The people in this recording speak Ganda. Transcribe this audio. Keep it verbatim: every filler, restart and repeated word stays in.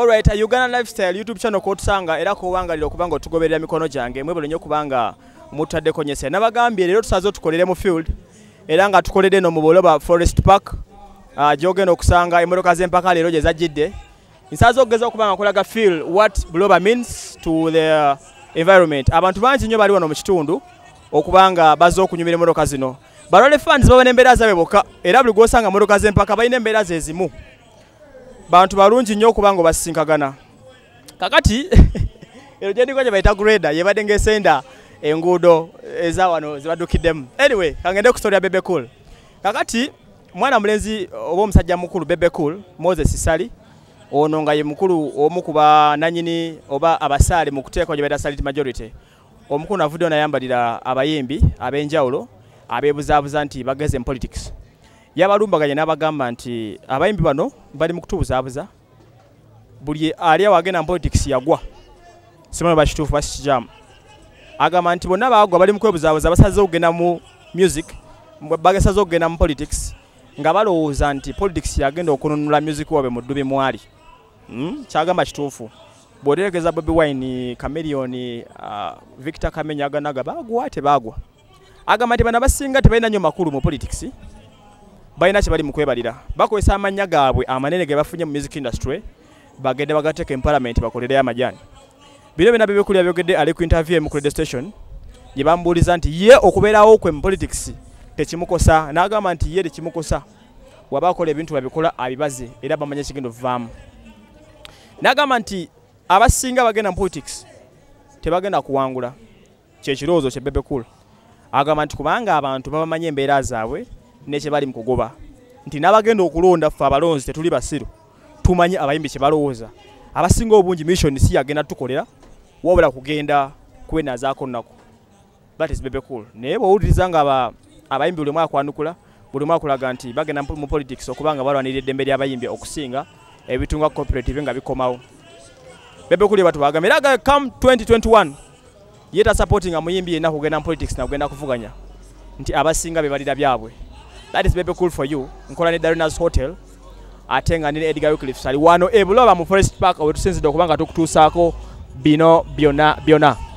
Alright, Uganda Lifestyle YouTube channel kotusanga era ko wangalira okubanga otugoberera mikono jange mwebale nnyo kubanga mutadde konyese nabagambye lero tusazo tukolere mu field era nga tukolere no mu Boloba Forest Park uh, jogeno okusanga emotoka z'empaka lero je zajidde nsazo ogeza okubanga kolaga feel what Boloba means to the environment abantu bangi nnyo bali wano mu kitundu okubanga bazo okunyumira emotoka zino balole fans baba n'embeera zaabwe bokka era buli gwosanga emotoka z'empaka balina embeera ze zimu bantu balungi nnyo okubanga basinkagana kakati ero gye ndiko gye bayita grader yebadde ng'esenda enguudo eza wano zibadukiddemu anyway kangende ku story ya Bebe Cool kakati mwana mulenzi oba omusajja mukulu Bebe Cool Moses Sali ono nga ye mukulu omu kuba nanyini oba abasaale mu kuteekwa gye bayita silent majority omukulu navudde onayambalira abayimbi ab'enjawulo abeebuzaabuza nti bageze mu politics yabalumbaganya n'abagamba nti abayimbi bano bali mu kutubuzaabuza buli ali awagenda mu politics yagwa simanyi bakituufu bakikijamu agamba nti bonna baagwa bali mu kwebuzaabuza basaze okugenda mu music bagesaze okugenda mu politics nga balowooza nti politics yagenda okununula music wabe mu ddubi mwali hmm? kyagamba kituufu bw'oterekeza Bobi Wine Chameleon uh, Victor Kamenya aganaga baagwa tebaagwa agamba nti bano abasinga tebalina nnyo makulu mu politics balina kye bali mu kwebalira bakozesa amannya gaabwe amanene ge bafunye mu music industry bagende bagateeka mu parliament bakolereyo amajaani bino byonna Bebe Cool yabyogedde ali ku interview mu radio station gye bamubuuliza nti ye okubeerawo kwe mu politics tekimukosa n'agamba nti ye tekimukosa waba akola ebintu babikola abibaze era bamanya kigenda ovaamu n'agamba nti abasinga bagenda mu politics tebagenda kuwangula kyekirowoozo kye Bebe Cool agamba nti kubanga abantu babamanya embeera zaabwe nekye bali mu kugoba nti n'abagenda okulonda ffe abalonzi tetuli basiru tumanyi abayimbi kye balowooza abasinga obungi mission si yagenda tukolera wabula kugenda kwenazaako nnaku that is Bebe Cool naye bw'owuliriza nga abayimbi buli mwaka kwanukula buli mwaka kulaga nti bagenda mu politics okubanga balwanirira eddembe ly'abayimbi okusinga ebitunga cooperative nga bikomawo Bebe Cool batu bagamba era come twenty twenty-one yeta supporting amuyimbi yenna kugenda mu politics na kugenda kuvuganya nti abasinga be balira byabwe. That is Bebe Cool for you. Nkola ne Darina's Hotel. Atenga ne Edgar Wycliffe Sali wano e Boloba mu Forest Park owetusinzidde okubanga tukutuusaako bino byonna byonna.